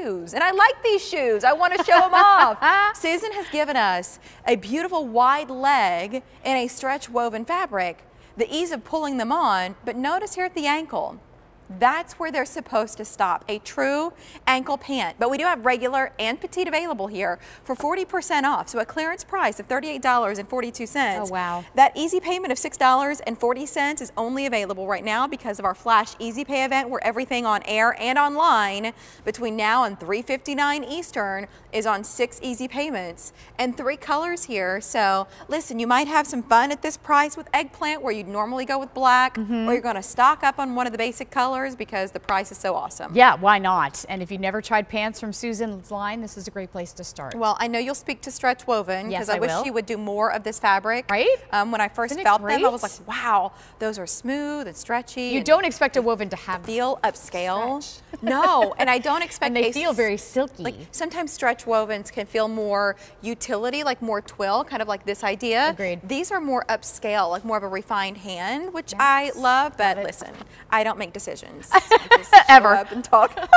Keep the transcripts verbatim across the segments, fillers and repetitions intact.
shoes. And I like these shoes. I want to show them off. Susan has given us a beautiful wide leg in a stretch woven fabric. The ease of pulling them on, but notice here at the ankle, that's where they're supposed to stop, a true ankle pant. But we do have regular and petite available here for forty percent off. So a clearance price of thirty-eight dollars and forty-two cents. Oh, wow. That easy payment of six dollars and forty cents is only available right now because of our Flash Easy Pay event, where everything on air and online between now and three fifty-nine Eastern is on six easy payments and three colors here. So listen, you might have some fun at this price with eggplant, where you'd normally go with black, mm-hmm. or you're going to stock up on one of the basic colors because the price is so awesome. Yeah, why not? And if you've never tried pants from Susan's line, this is a great place to start. Well, I know you'll speak to Stretch Woven, because yes, I, I wish will. she would do more of this fabric. Right? Um, when I first Isn't felt it them, I was great? like, wow, those are smooth and stretchy. You and don't expect a woven to have feel upscale. stretch. No, and I don't expect And they a feel very silky. Like sometimes stretch wovens can feel more utility, like more twill, kind of like this idea. Agreed. These are more upscale, like more of a refined hand, which Yes. I love, but Got it. listen, I don't make decisions. I just show Ever. up and talk. No,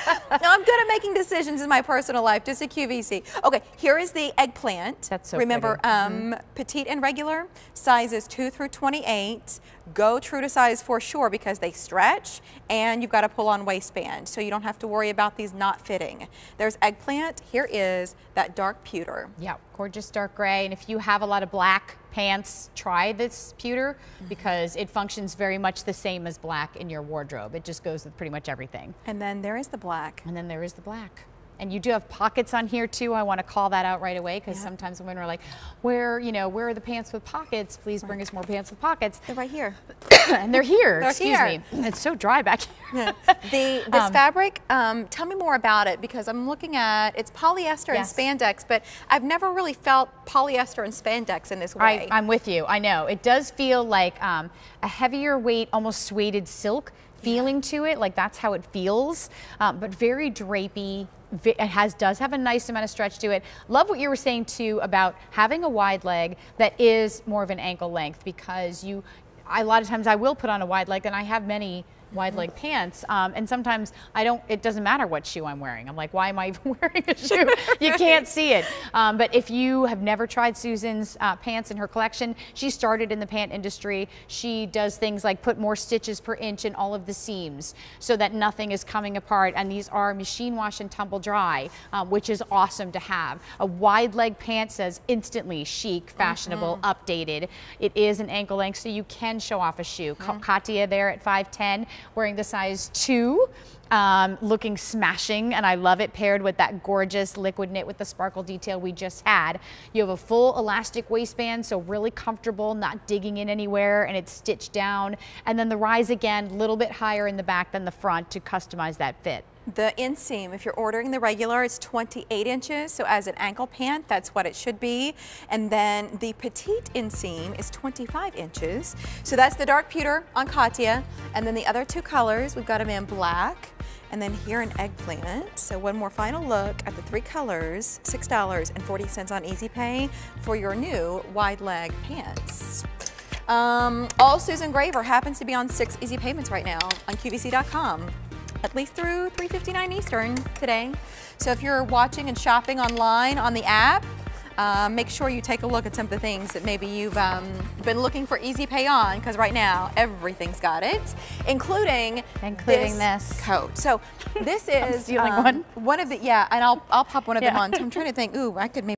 I'm good at making decisions in my personal life, just a Q V C. Okay, here is the eggplant. That's so Remember, pretty. um, Mm-hmm. petite and regular, sizes two through twenty-eight. Go true to size for sure, because they stretch and you've got to pull on waistband, so you don't have to worry about these not fitting. There's eggplant. Here is that dark pewter. Yeah, gorgeous dark gray. And if you have a lot of black pants, try this pewter, mm-hmm. because it functions very much the same as black in your wardrobe. It just goes with pretty much everything. And then there is the black. And then there is the black. And you do have pockets on here too. I want to call that out right away, because yeah. sometimes women are like, where, you know, where are the pants with pockets? Please bring us more pants with pockets. They're right here. And they're here, They're excuse here. me. It's so dry back here. Yeah. The, this Um, fabric, um, tell me more about it, because I'm looking at, it's polyester Yes. and spandex, but I've never really felt polyester and spandex in this way. I, I'm with you, I know. It does feel like um, a heavier weight, almost suede silk feeling to it, like that's how it feels, um, but very drapey. It has does have a nice amount of stretch to it. Love what you were saying too about having a wide leg that is more of an ankle length, because you, I, a lot of times I will put on a wide leg, and I have many wide leg pants, um, and sometimes I don't, it doesn't matter what shoe I'm wearing. I'm like, why am I even wearing a shoe? You can't see it. Um, but if you have never tried Susan's uh, pants in her collection, she started in the pant industry. She does things like put more stitches per inch in all of the seams so that nothing is coming apart, and these are machine wash and tumble dry, um, which is awesome to have. A wide leg pant says instantly chic, fashionable, mm-hmm. updated. It is an ankle length, so you can show off a shoe. Mm-hmm. Katia there at five ten, wearing the size two, um, looking smashing, and I love it, paired with that gorgeous liquid knit with the sparkle detail we just had. You have a full elastic waistband, so really comfortable, not digging in anywhere, and it's stitched down. And then the rise again, a little bit higher in the back than the front to customize that fit. The inseam, if you're ordering the regular, it's twenty-eight inches, so as an ankle pant, that's what it should be. And then the petite inseam is twenty-five inches. So that's the dark pewter on Katia. And then the other two colors, we've got them in black, and then here in eggplant. So one more final look at the three colors, six dollars and forty cents on Easy Pay for your new wide leg pants. Um, all Susan Graver happens to be on six easy payments right now on Q V C dot com. At least through three fifty-nine Eastern today. So if you're watching and shopping online on the app, uh, make sure you take a look at some of the things that maybe you've um, been looking for Easy Pay on, because right now everything's got it, including, including this, this. coat. So this is I'm stealing um, one. one of the, yeah, and I'll, I'll pop one of Yeah. them on. So I'm trying to think, ooh, I could maybe